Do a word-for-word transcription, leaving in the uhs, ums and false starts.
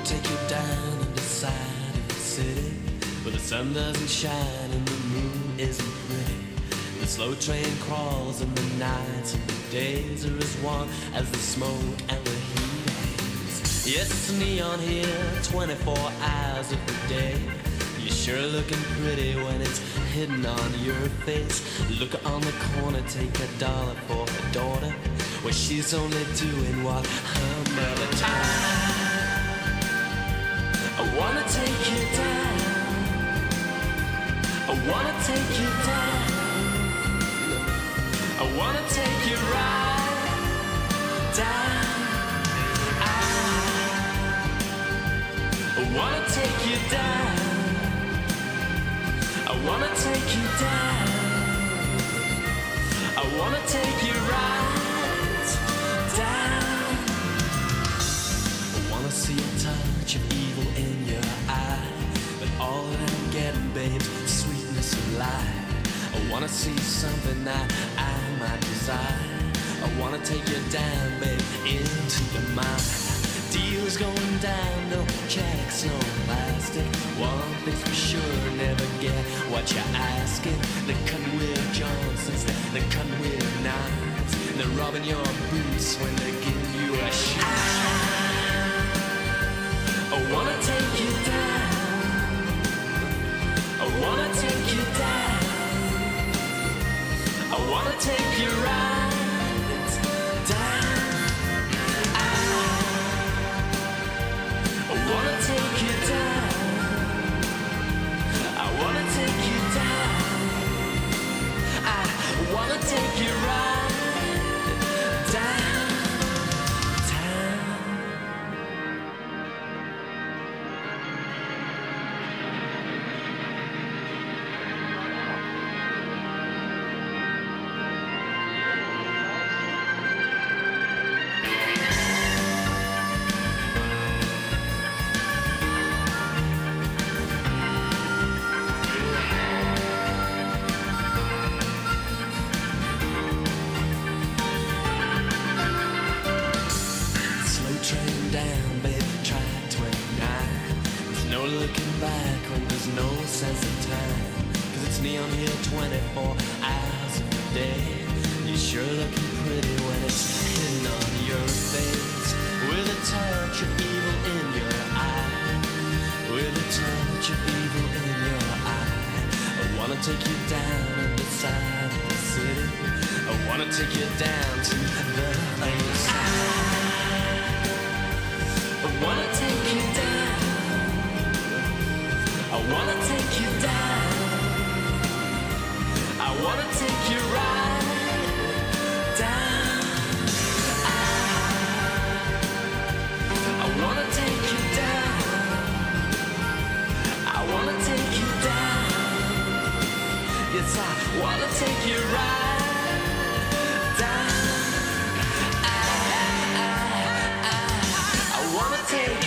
take you down in the side of the city, where the sun doesn't shine and the moon isn't pretty. The slow train crawls and the nights and the days are as one as the smoke and the heat haze. Yes, it's neon here, twenty-four hours of the day. You're sure looking pretty when it's hidden on your face. Look on the corner, take a dollar for her daughter, well, she's only doing what her mother taught. I wanna take you down, I wanna take you down, I wanna take you right down. I wanna take you down, I wanna take you down, I wanna take you right down. I wanna see a touch of evil in your eye, but all that I'm getting, babe's sweetness and light. I wanna see something that I might desire. I wanna take you down, babe, into your mind. Deal's going down, no checks, no plastic. One thing's for sure, never get what you're asking. They're cutting with Johnsons, they're cutting with knives. They're robbing your boots when they're giving you a shine. I wanna take you down, I wanna take you down, I wanna take you right down. I wanna take you down, I wanna take you down, I wanna take you right down, down. Train down, baby, track twenty-nine. There's no looking back when there's no sense of time, cause it's neon here twenty-four hours of the day. You're sure looking pretty when it's hidden on your face, with a touch of evil in your eye, with a touch of evil in your eye. I wanna take you down on the side of the city, I wanna take you down to the other side. I wanna take you down, I wanna take you down, I wanna take you right down. I wanna take you down, I wanna take you down, yes, I wanna take you right down. I wanna take